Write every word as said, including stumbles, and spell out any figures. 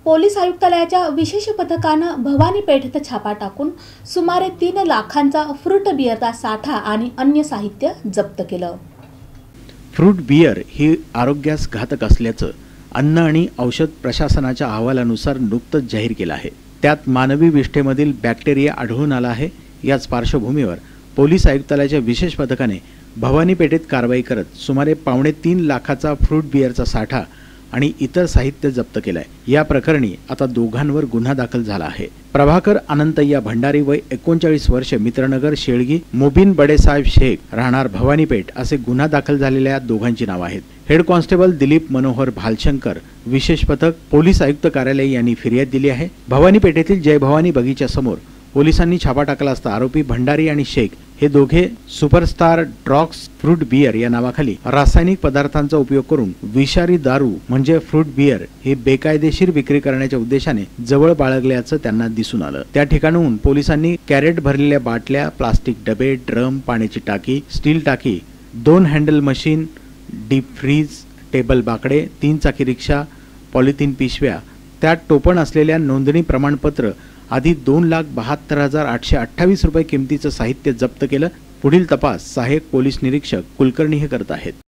Police आयुक्तालयाच्या विशेष पथकानं भवानी पेठेत छापा टाकून सुमारे तीन लाखांचा फ्रूट बिअरचा साठा आणि अन्य साहित्य जप्त केलं। फ्रूट बियर ही आरोग्यास घातक असल्याचं अन्न आणि औषध प्रशासनाच्या अहवालानुसार नुकतंच जाहीर केलं आहे। त्यात मानवी विष्ठेमधील बॅक्टेरिया आढळून आला आहे। याच पार्श्वभूमीवर पोलीस आयुक्तालयाच्या विशेष पथकाने भवानी पेठेत कारवाई करत सुमारे पावणे तीन लाखाचा फ्रूट बियरचा साठा आणि इतर साहित्य जप्त केलंय। या प्रकरणी आता दोघांवर गुन्हा दाखल झाला आहे। प्रभाकर अनंतय्या भंडारी वय एकोणचाळीस वर्ष, मित्रनगर शेळगी, मोबिन बडेसाहेब शेख राहणार भवानी पेठ असे गुन्हा दाखल झालेल्या दोघांची नावे आहेत। हेड कॉन्स्टेबल दिलीप मनोहर भालशंकर, विशेष पथक, पोलीस आयुक्त कार्यालय यांनी फिर्याद दिली आहे। भवानी पेठेतील जय भवानी बगीच्या समोर पोलिसांनी छापा टाकला असता आरोपी भंडारी आणि शेख हे दोघे सुपरस्टार ड्रॉक्स फ्रूट बियर या नावाखाली रासायनिक पदार्थांचा उपयोग करून विषारी दारू म्हणजे फ्रूट बियर हे बेकायदेशीर विक्री करण्याच्या उद्देशाने जवळ बाळगल्याचं त्यांना दिसून आलं। त्या ठिकाणाहून पोलिसांनी कॅरेट भरलेल्या बाटल्या, प्लास्टिक डबे, ड्रम, पाण्याची टाकी, स्टील टाकी, दोन handle machine, deep freeze, table बाकडे, तीन चाकी रिक्षा, पॉलिथिन पिशव्या, त्यात टोपण असलेल्या नोंदणी प्रमाणपत्र आधी दोन लाख बहात्तर हजार आठशे अठ्ठावीस रुपये किमतीचं साहित्य जप्त केलं। पुढील तपास सहाय्यक पोलीस निरीक्षक कुलकर्णी हे करत आहेत।